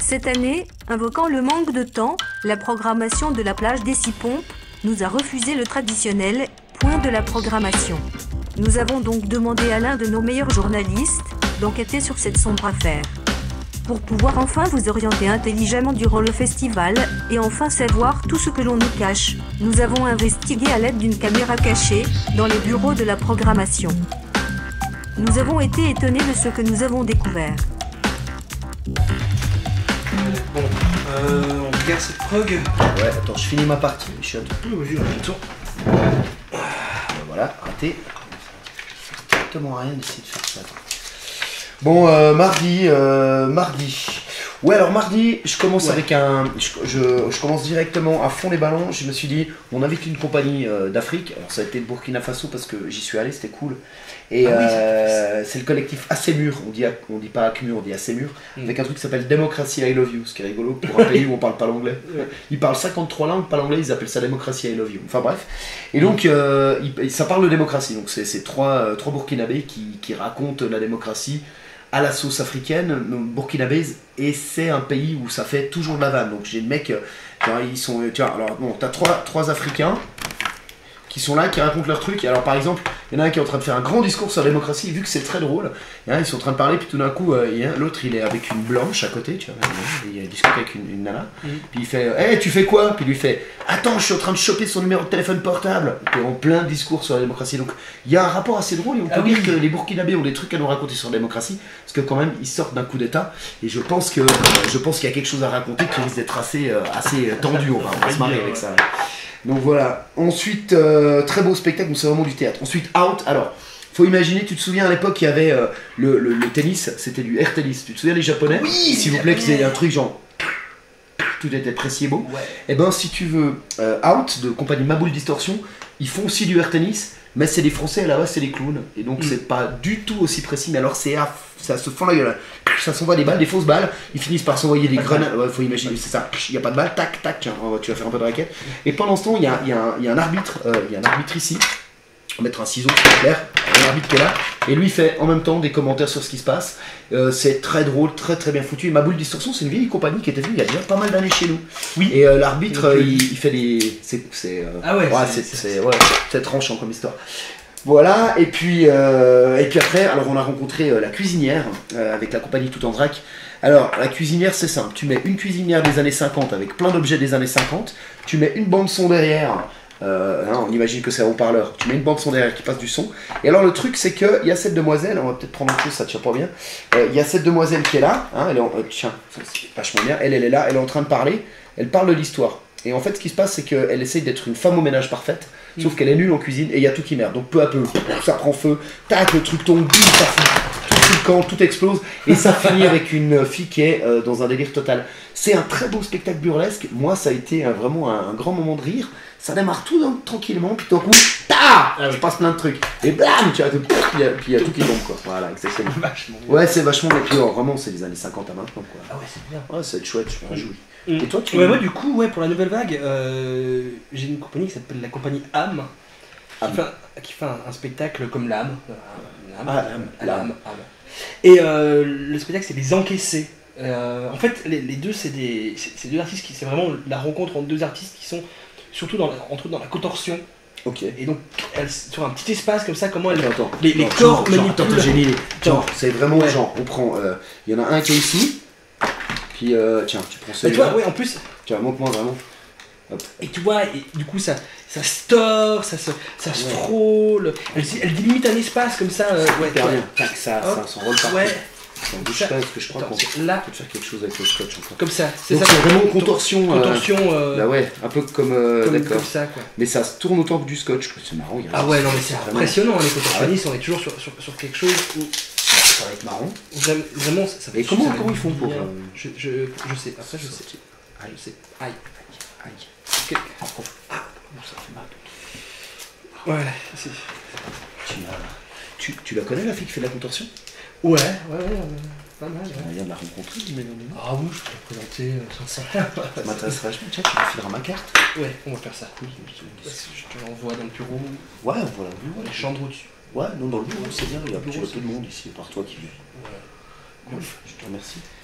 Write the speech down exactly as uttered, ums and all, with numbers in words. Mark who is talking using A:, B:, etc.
A: Cette année, invoquant le manque de temps, la programmation de la plage des Six Pompes nous a refusé le traditionnel point de la programmation. Nous avons donc demandé à l'un de nos meilleurs journalistes d'enquêter sur cette sombre affaire. Pour pouvoir enfin vous orienter intelligemment durant le festival et enfin savoir tout ce que l'on nous cache, nous avons investigué à l'aide d'une caméra cachée dans les bureaux de la programmation. Nous avons été étonnés de ce que nous avons découvert.
B: Bon, euh, on regarde cette prog.
C: Ouais, attends, je finis ma partie, je suis à tout.
B: Oui, vas-y, on fait le tour.
C: Ben voilà, raté. Exactement rien d'essayer de faire ça. Bon, euh, mardi, euh, mardi. Ouais, alors mardi, je commence ouais. avec un... Je, je, je commence directement à fond les ballons. Je me suis dit, on invite une compagnie euh, d'Afrique. Alors ça a été le Burkina Faso parce que j'y suis allé, c'était cool. Et ah, euh, oui, c'est le collectif Assemur, on dit, on dit pas Acmur, on dit Assemur, mm. avec un truc qui s'appelle Democracy I Love You, ce qui est rigolo pour un pays où on parle pas l'anglais. Ils parlent cinquante-trois langues, pas l'anglais, ils appellent ça Democracy I Love You. Enfin bref. Et donc, euh, il, ça parle de démocratie. Donc c'est trois, euh, trois Burkinabés qui, qui racontent la démocratie à la sauce africaine, burkinabèse, et c'est un pays où ça fait toujours de la vanne. Donc j'ai des mecs, tu vois, ils sont, tu vois, alors bon, t'as trois, trois Africains qui sont là, qui racontent leur truc. Et alors par exemple, il y en a un qui est en train de faire un grand discours sur la démocratie, vu que c'est très drôle, et hein, ils sont en train de parler, puis tout d'un coup, euh, l'autre il est avec une blanche à côté, tu vois, il discute avec une, une nana, mm. puis il fait « Hé, hey, tu fais quoi ?» Puis il lui fait « Attends, je suis en train de choper son numéro de téléphone portable !» Et en plein discours sur la démocratie. Donc il y a un rapport assez drôle, et on peut ah, dire oui. que les Burkinabés ont des trucs à nous raconter sur la démocratie, parce que quand même, ils sortent d'un coup d'état, et je pense que euh, je pense qu'il y a quelque chose à raconter qui risque d'être assez, euh, assez tendu, on va, on va se marrer avec ça. Donc voilà, ensuite, euh, très beau spectacle, c'est vraiment du théâtre. Ensuite, Out, alors, faut imaginer, tu te souviens à l'époque, il y avait euh, le, le, le tennis, c'était du air tennis. Tu te souviens les Japonais? Oui, s'il vous plaît, qui faisaient un truc genre, tout était précis et beau. Ouais. Et ben si tu veux, euh, Out, de compagnie Maboule Distortion, ils font aussi du air tennis, mais c'est des Français, à la base c'est des clowns. Et donc mm. c'est pas du tout aussi précis, mais alors c'est à, ça se fend la gueule. Ça s'envoie des balles, des fausses balles, ils finissent par s'envoyer des grenades, ouais, faut imaginer, c'est ça, il n'y a pas de balle, tac, tac, tiens, tu vas faire un peu de raquette. Et pendant ce temps, il y a, y, a y a un arbitre, il euh, y a un arbitre ici, on va mettre un ciseau, c'est clair, un arbitre qui est là, et lui fait en même temps des commentaires sur ce qui se passe. Euh, c'est très drôle, très très bien foutu. Et Maboule Distorsion, c'est une vieille compagnie qui était venue il y a déjà pas mal d'années chez nous. Oui. Et euh, l'arbitre, euh, il, il fait des... C'est euh, ah ouais, ouais c'est ouais, tranchant comme histoire. Voilà, et puis, euh, et puis après, alors on a rencontré euh, la cuisinière, euh, avec la compagnie Tout en Drac. Alors, la cuisinière, c'est simple, tu mets une cuisinière des années cinquante, avec plein d'objets des années cinquante, tu mets une bande-son derrière, euh, hein, on imagine que c'est un haut-parleur, tu mets une bande-son derrière qui passe du son, et alors le truc, c'est qu'il y a cette demoiselle, on va peut-être prendre autre chose, ça tient pas bien, il euh, y a cette demoiselle qui est là, hein, elle est en, euh, tiens, c'est vachement bien, elle, elle est là, elle est en train de parler, elle parle de l'histoire. Et en fait, ce qui se passe, c'est qu'elle essaye d'être une femme au ménage parfaite, mmh. sauf qu'elle est nulle en cuisine et il y a tout qui merde. Donc peu à peu, ça prend feu, tac, le truc tombe, bim, ça fout, tout le camp, tout explose, et ça finit avec une fille qui est euh, dans un délire total. C'est un très beau spectacle burlesque. Moi, ça a été euh, vraiment un, un grand moment de rire. Ça démarre tout dans, tranquillement, puis d'un coup, ta ah, je passe plein de trucs. Et blam, tu vois, puis il y a tout qui tombe, quoi. Voilà, exactement. Vachement. Ouais, c'est vachement, et puis oh, vraiment, c'est les années cinquante à maintenant, quoi. Ah ouais, c'est bien. Ouais, ça va être chouette, je me réjouis.
B: Mmh. Et toi, tu ouais, moi, du coup, ouais, pour la nouvelle vague, euh, j'ai une compagnie qui s'appelle la compagnie Âme, qui, Âme. Fait, un, qui fait un, un spectacle comme l'âme. Euh,
C: ah, l'âme.
B: Et euh, le spectacle, c'est Les Encaissés. Euh, en fait, les, les deux, c'est des, c'est deux artistes qui, c'est vraiment la rencontre entre deux artistes qui sont surtout dans la, entre eux dans la contorsion.
C: Ok.
B: Et donc, elle, sur un petit espace comme ça, comment elle,
C: attends,
B: les, les
C: non,
B: corps
C: genre,
B: manipulent.
C: Genre, génie, genre, c'est vraiment ouais. genre, on prend, il euh, y en a un qui est ici. Puis euh, tiens, tu prends celui-là.
B: Tu vois, ouais, en plus.
C: Tu vois, montre-moi vraiment. Hop.
B: Et tu vois, et du coup, ça, ça se tord, ça se, ça se ouais. frôle. Elle, elle délimite un espace comme ça. Euh, ouais,
C: super bien. Tac, ça, ça s'enrôle partout.
B: Ouais.
C: On bouge pas parce que je crois qu'on
B: là
C: peut faire quelque chose avec le scotch encore.
B: Comme ça.
C: C'est ça. C'est vraiment contorsion.
B: Contorsion. Euh,
C: bah ouais, un peu comme. Euh,
B: comme
C: d'accord.
B: Comme ça, quoi.
C: Mais ça se tourne autant que du scotch. C'est marrant.
B: Ah ouais, non mais c'est impressionnant. Les contorsionnistes, on est toujours sur, sur, sur quelque chose où.
C: Ça va être marrant.
B: Vraiment, ça, ça va
C: Et
B: être
C: comment, comment ils font pour. Euh...
B: Je, je, je sais, après je sais.
C: Aïe,
B: je sais. Aïe.
C: Aïe.
B: Okay.
C: Ah, ah, ça fait mal.
B: Voilà.
C: Tu, tu, tu la connais la fille qui fait de la contorsion?
B: Ouais, ouais, ouais. Pas mal.
C: Tu
B: ouais.
C: viens de la rencontrer, mais non, non.
B: Ah oui, je peux te présenter euh, sans ça.
C: Ça m'intéresse vachement. Tiens, tu me fileras ma carte.
B: Ouais, on va faire ça. Oui, je te l'envoie dans le bureau.
C: Ouais, voilà. Oui,
B: les chambres au-dessus.
C: Ouais, non, dans le bureau, c'est bien. Il y a peu de monde ici, par toi qui vient.
B: Ouais.
C: Cool. Je te remercie.